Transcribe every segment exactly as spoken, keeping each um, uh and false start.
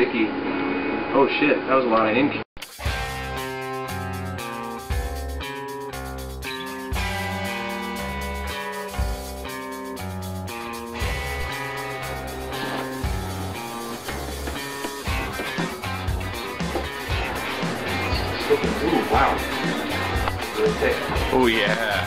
sticky. Oh shit, that was a lot of ink. Ooh, wow. Really thick. Oh yeah.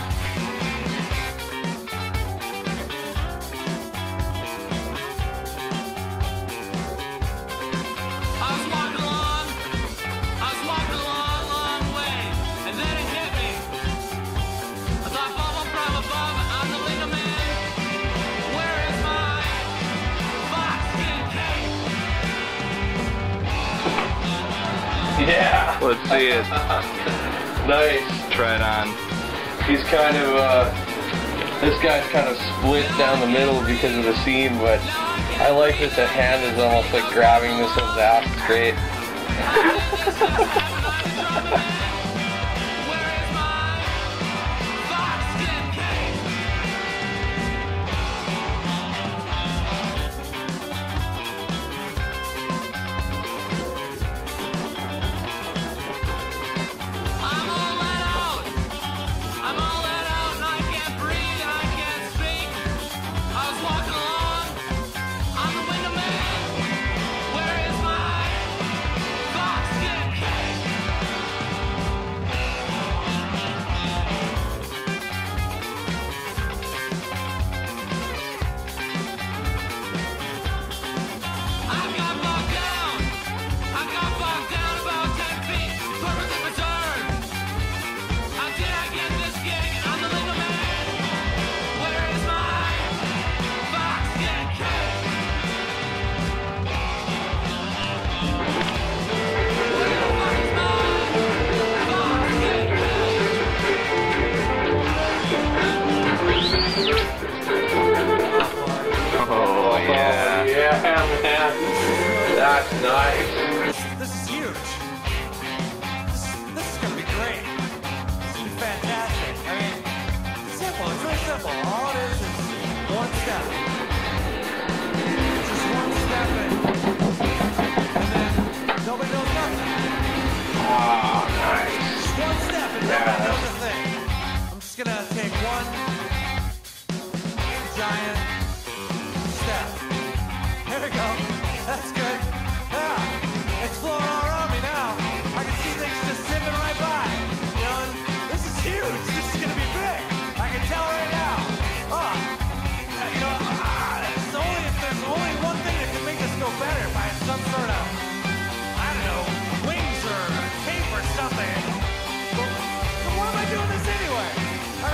Yeah. Let's see it. Nice. Try it on. He's kind of, uh, this guy's kind of split down the middle because of the seam, but I like that the hand is almost like grabbing this one's ass. It's great. Oh yeah. Yeah, man. That's nice. This is huge. This, this is gonna be great. This is fantastic. I mean, it's simple. It's really simple. All it is is one step. Just one step and, and then nobody knows nothing. Oh, nice. Just one step and nobody knows a thing. I'm just gonna take one giant step. There we go. That's good. Yeah. It's flowing all around me now. I can see things just zipping right by. You know, and this is huge. This is gonna be big. I can tell right now. Oh, you know, ah, it's only if there's only one thing that can make this go better by some sort of